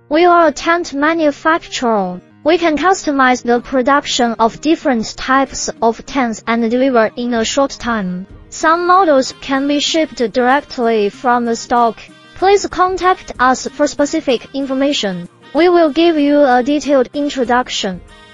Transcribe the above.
We are a tent manufacturer. We can customize the production of different types of tents and deliver in a short time. Some models can be shipped directly from the stock. Please contact us for specific information. We will give you a detailed introduction.